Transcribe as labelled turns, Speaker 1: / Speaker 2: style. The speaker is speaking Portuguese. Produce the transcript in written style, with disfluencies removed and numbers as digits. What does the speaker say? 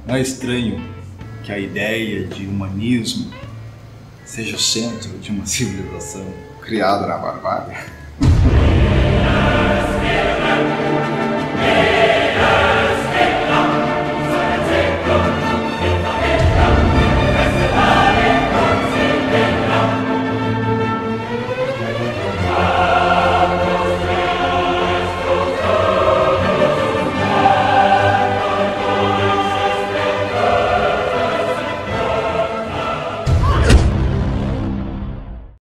Speaker 1: Não é estranho que a ideia de humanismo seja o centro de uma civilização criada na barbárie?